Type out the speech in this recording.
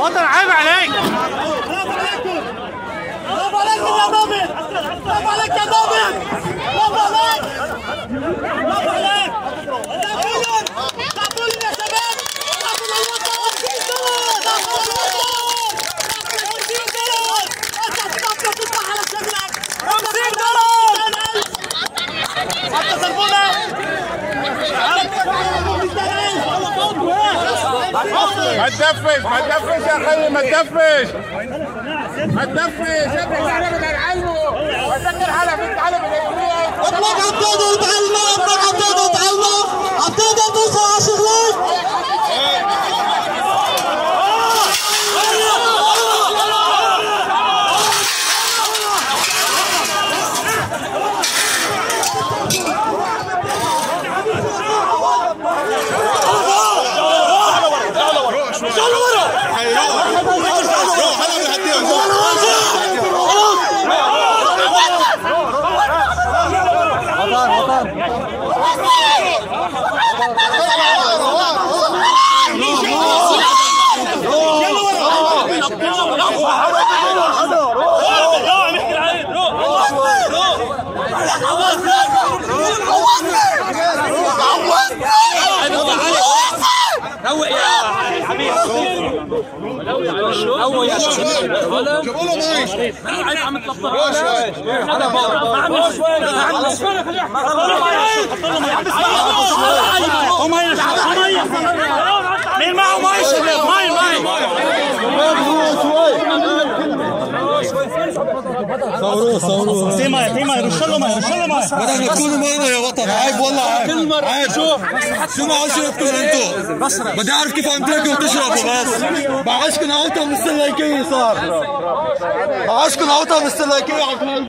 وطن عيب عليك. برافو عليك يا ضابط، برافو عليك يا ضابط، برافو عليك، برافو عليك. تعطوا لنا يا شباب، تعطوا للوطن، تعطوا للوطن، تطلع على شكلك ما تدفش ما تدفش يا اخي، ما تدفش ما تدفش. ابعد عن العلم وسكر حلب انت حلب الايوبيه. اطلق عبتادة وتعلموا، اطلق عبتادة وتعلموا، عبتادة توصل على شغلك. روق يا حبيبي، روق يا شباب. جيبوا له مي. عيب عم تطلع هذا فوق. ما عم شوي مين معه مي شباب؟ مي صوروه في مي رش له مي بدنا تكونوا معنا يا وطن. عيب والله عيب. عيب شو ما عشرتكم انتم؟ بدي اعرف كيف عم تاكلوا وتشربوا بس. بعشكم عوطه من السلاكيه صار. بعشكم عوطه من السلاكيه.